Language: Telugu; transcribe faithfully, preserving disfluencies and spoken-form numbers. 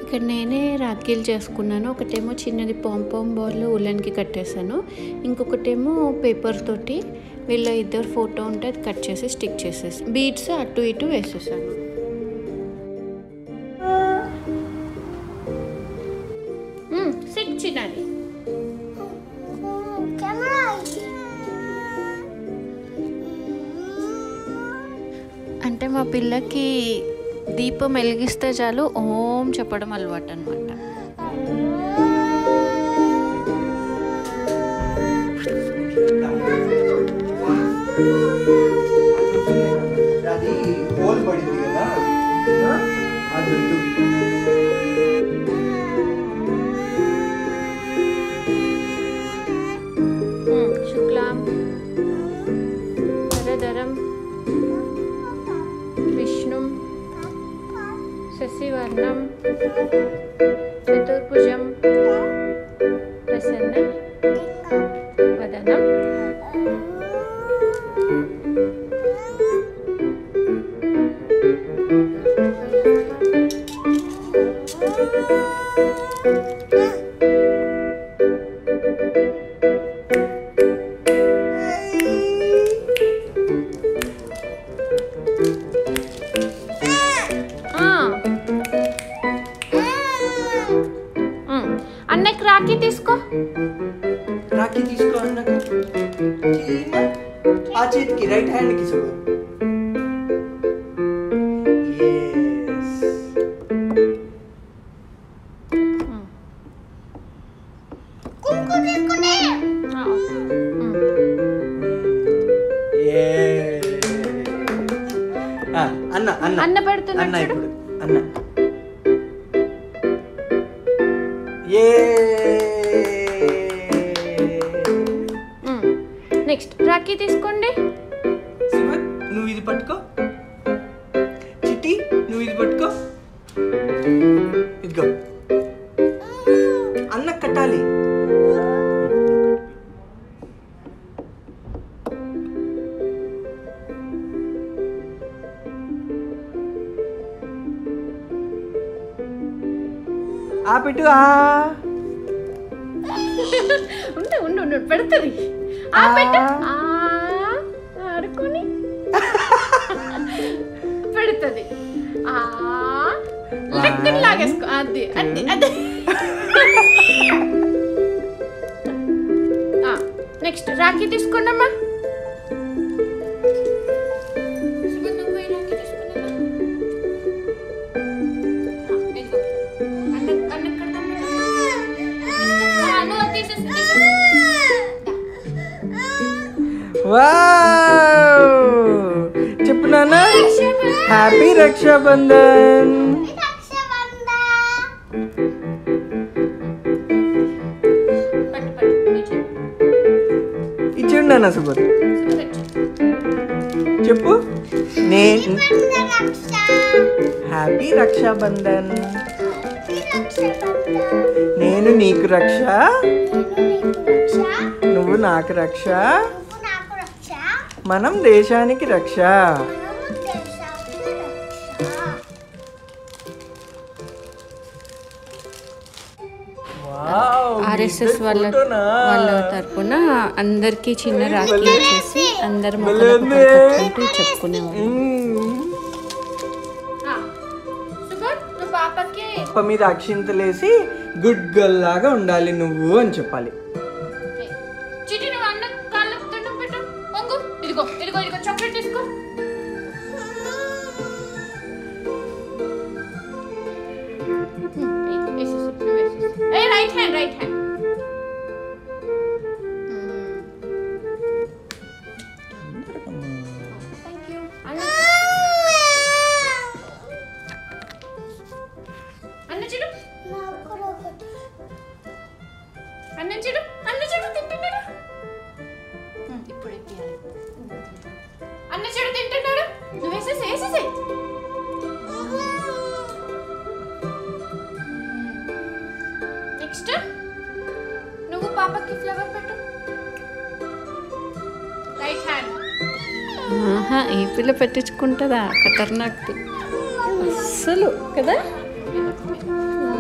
ఇక్కడ నేనే రాఖీలు చేసుకున్నాను. ఒకటేమో చిన్నది పాంపామ్ బాల్ ఉలన్కి కట్టేసాను, ఇంకొకటేమో పేపర్ తోటి వీళ్ళ ఇద్దరు ఫోటో ఉంటే అది కట్ చేసి స్టిక్ చేసేసి బీడ్స్ అటు ఇటు వేసేసాను. సిట్ చిన్నది అంటే మా పిల్లకి దీపం వెలిగిస్తే చాలు ఓం చెప్పడం అలవాటు అనమాట. శుక్లాం వరదరం విష్ణుం శశివర్ణం చతుర్భుజం ప్రసన్న వదనం అన్నకి రాఖీ తీసుకో రాఖీ తీసుకో అన్నకి ఆ చేతికి రైట్ హ్యాండ్ కి చూడు. అన్న అన్న అన్న పెడుతున్నా అన్న ఇప్పుడు అన్న ఏ నెక్స్ట్ రాఖీ తీసుకోండి. శివన్ నువ్వు ఇది పట్టుకో, చిట్టి నువ్వు ఇది పట్టుకో, ఇదిగో అన్న కట్టాలి. ఆ పెట్టు ఆ ఉండు ఉండు ఉండు పెడుతుంది. ఆ పెట్టు ఆడుకొని పెడుతుంది. ఆ లెక్కని లాగేసుకో. అది అది అది నెక్స్ట్ రాఖీ తీసుకోండమ్మా. చెప్పు నాన్న. హ్యాపీ రక్షాబంధన్. ఇచ్చిండు నాన్న సుబర్. చెప్పు నేను హ్యాపీ రక్షాబంధన్. నేను నీకు రక్ష, నువ్వు నాకు రక్ష, మనం దేశానికి రక్ష. ఆర్ఎస్ఎస్ వాళ్ళ వాళ్ళ తరపున అందరికి చిన్న రాఖీ వచ్చేసి అందరు మొక్కలు చెప్పుకునేవాళ్ళు. పాప మీద అక్షింతలేసి గుడ్ గర్ల్ లాగా ఉండాలి నువ్వు అని చెప్పాలి. చాక్లెట్ తీసుకో. రైట్ హ్యాండ్ రైట్ హ్యాండ్ అన్న చూడు అన్న చూడు అన్న చూడు తింటున్నాడు. ఇప్పుడు అన్న చూడు తింటున్నాడు. నువ్వు వేసేసి వేసేసి నెక్స్ట్ నువ్వు పాపకి ఫ్లవర్ పెట్టు. Right hand. ఆహా ఈ పిల్ల పెట్టించుకుంటుందా ఖతర్నాక్ అస్సలు కదా.